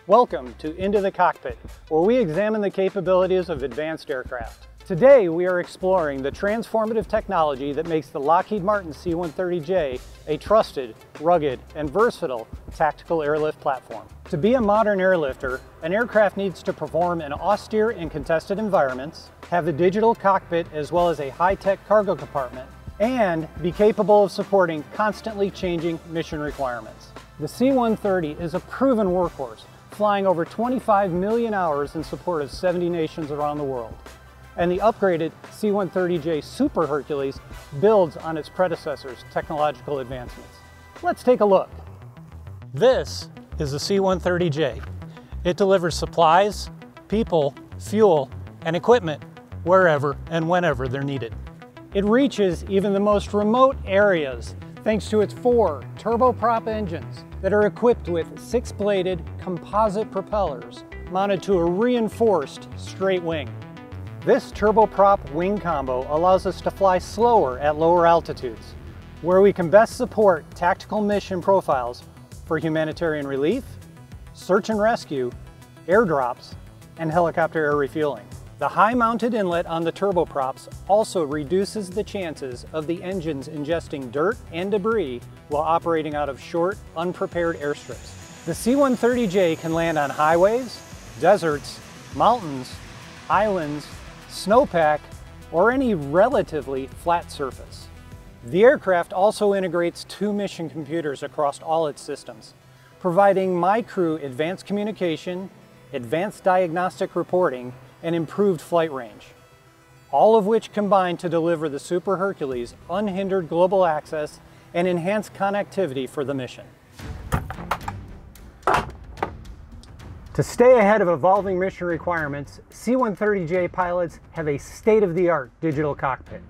Welcome to Into the Cockpit, where we examine the capabilities of advanced aircraft. Today we are exploring the transformative technology that makes the Lockheed Martin C-130J a trusted, rugged, and versatile tactical airlift platform. To be a modern airlifter, an aircraft needs to perform in austere and contested environments, have a digital cockpit as well as a high-tech cargo compartment, and be capable of supporting constantly changing mission requirements. The C-130 is a proven workhorse, flying over 25 million hours in support of 70 nations around the world. And the upgraded C-130J Super Hercules builds on its predecessor's technological advancements. Let's take a look. This is the C-130J. It delivers supplies, people, fuel, and equipment wherever and whenever they're needed. It reaches even the most remote areas thanks to its 4 turboprop engines that are equipped with 6-bladed composite propellers mounted to a reinforced straight wing. This turboprop wing combo allows us to fly slower at lower altitudes, where we can best support tactical mission profiles for humanitarian relief, search and rescue, airdrops, and helicopter air refueling. The high-mounted inlet on the turboprops also reduces the chances of the engines ingesting dirt and debris while operating out of short, unprepared airstrips. The C-130J can land on highways, deserts, mountains, islands, snowpack, or any relatively flat surface. The aircraft also integrates 2 mission computers across all its systems, providing my crew advanced communication, advanced diagnostic reporting, and improved flight range, all of which combine to deliver the Super Hercules unhindered global access and enhanced connectivity for the mission. To stay ahead of evolving mission requirements, C-130J pilots have a state-of-the-art digital cockpit.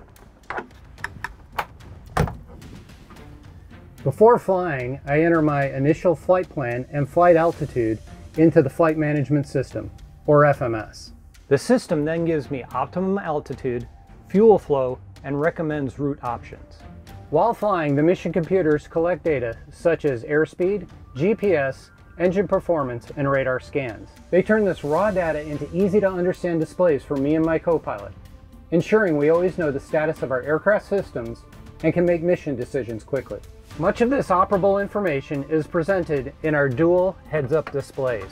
Before flying, I enter my initial flight plan and flight altitude into the Flight Management System, or FMS. The system then gives me optimum altitude, fuel flow, and recommends route options. While flying, the mission computers collect data such as airspeed, GPS, engine performance, and radar scans. They turn this raw data into easy-to-understand displays for me and my co-pilot, ensuring we always know the status of our aircraft systems and can make mission decisions quickly. Much of this operable information is presented in our dual heads-up displays,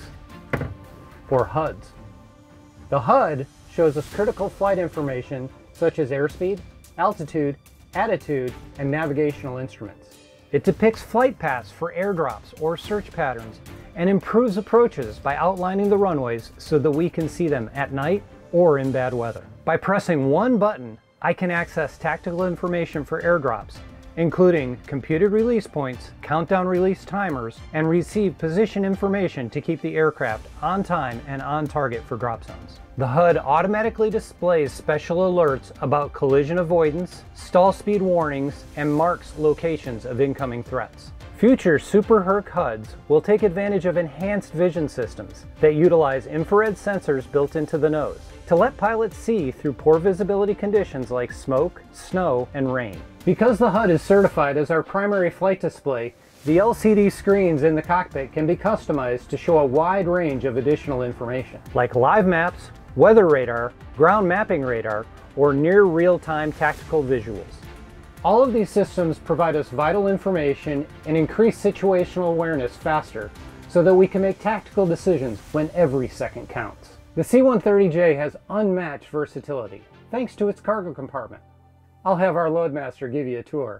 or HUDs. The HUD shows us critical flight information such as airspeed, altitude, attitude, and navigational instruments. It depicts flight paths for airdrops or search patterns and improves approaches by outlining the runways so that we can see them at night or in bad weather. By pressing one button, I can access tactical information for airdrops, including computed release points, countdown release timers, and receive position information to keep the aircraft on time and on target for drop zones. The HUD automatically displays special alerts about collision avoidance, stall speed warnings, and marks locations of incoming threats. Future Super Herc HUDs will take advantage of enhanced vision systems that utilize infrared sensors built into the nose to let pilots see through poor visibility conditions like smoke, snow, and rain. Because the HUD is certified as our primary flight display, the LCD screens in the cockpit can be customized to show a wide range of additional information, like live maps, weather radar, ground mapping radar, or near real-time tactical visuals. All of these systems provide us vital information and increase situational awareness faster so that we can make tactical decisions when every second counts. The C-130J has unmatched versatility thanks to its cargo compartment. I'll have our loadmaster give you a tour.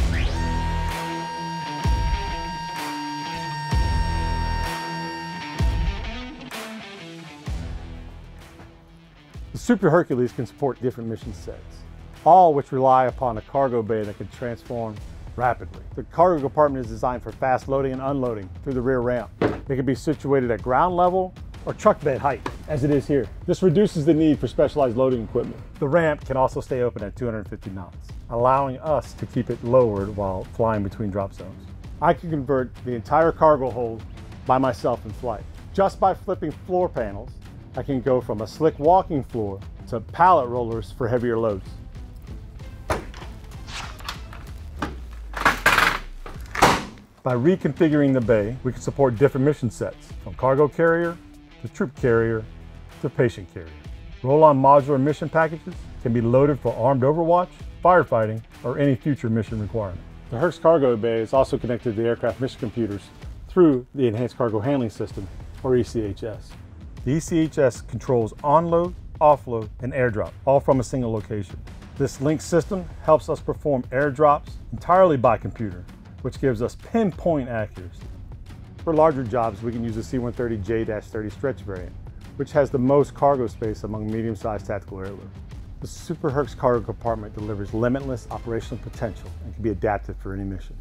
The Super Hercules can support different mission sets, all which rely upon a cargo bay that can transform rapidly. The cargo compartment is designed for fast loading and unloading through the rear ramp. It can be situated at ground level or truck bed height, as it is here. This reduces the need for specialized loading equipment. The ramp can also stay open at 250 knots, allowing us to keep it lowered while flying between drop zones. I can convert the entire cargo hold by myself in flight. Just by flipping floor panels, I can go from a slick walking floor to pallet rollers for heavier loads. By reconfiguring the bay, we can support different mission sets, from cargo carrier to troop carrier to patient carrier. Roll-on modular mission packages can be loaded for armed overwatch, firefighting, or any future mission requirement. The Herc's cargo bay is also connected to the aircraft mission computers through the Enhanced Cargo Handling System, or ECHS. The ECHS controls onload, offload, and airdrop, all from a single location. This linked system helps us perform airdrops entirely by computer, which gives us pinpoint accuracy. For larger jobs, we can use the C-130J-30 stretch variant, which has the most cargo space among medium-sized tactical airlift. The Super Herc's cargo compartment delivers limitless operational potential and can be adapted for any mission.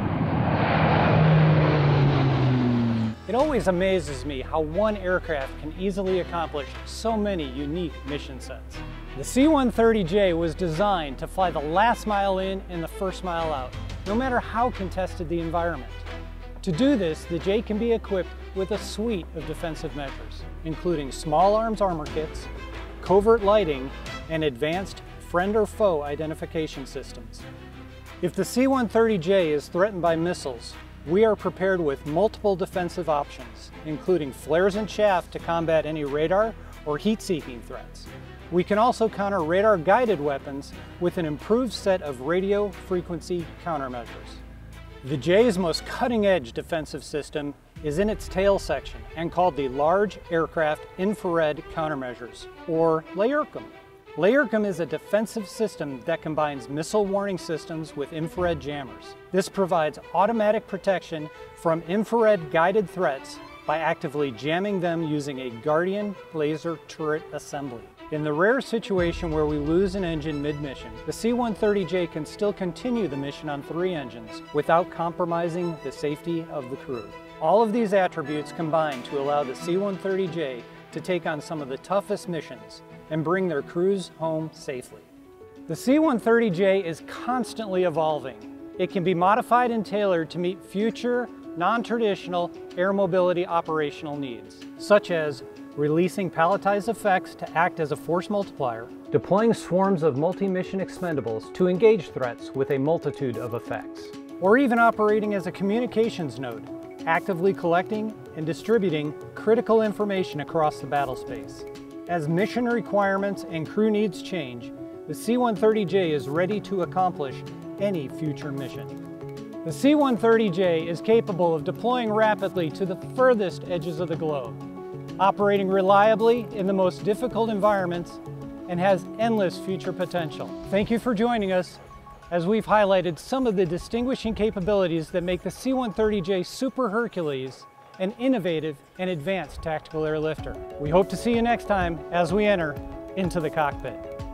It always amazes me how one aircraft can easily accomplish so many unique mission sets. The C-130J was designed to fly the last mile in and the first mile out, no matter how contested the environment. To do this, the J can be equipped with a suite of defensive measures, including small arms armor kits, covert lighting, and advanced friend or foe identification systems. If the C-130J is threatened by missiles, we are prepared with multiple defensive options, including flares and chaff to combat any radar or heat-seeking threats. We can also counter radar-guided weapons with an improved set of radio frequency countermeasures. The J's most cutting-edge defensive system is in its tail section and called the Large Aircraft Infrared Countermeasures, or LAIRCM. LAIRCM is a defensive system that combines missile warning systems with infrared jammers. This provides automatic protection from infrared guided threats by actively jamming them using a Guardian laser turret assembly. In the rare situation where we lose an engine mid-mission, the C-130J can still continue the mission on 3 engines without compromising the safety of the crew. All of these attributes combine to allow the C-130J to take on some of the toughest missions and bring their crews home safely. The C-130J is constantly evolving. It can be modified and tailored to meet future, non-traditional air mobility operational needs, such as releasing palletized effects to act as a force multiplier, deploying swarms of multi-mission expendables to engage threats with a multitude of effects, or even operating as a communications node, actively collecting and distributing critical information across the battle space. As mission requirements and crew needs change, the C-130J is ready to accomplish any future mission. The C-130J is capable of deploying rapidly to the furthest edges of the globe, operating reliably in the most difficult environments, and has endless future potential. Thank you for joining us as we've highlighted some of the distinguishing capabilities that make the C-130J Super Hercules an innovative and advanced tactical airlifter. We hope to see you next time as we enter into the cockpit.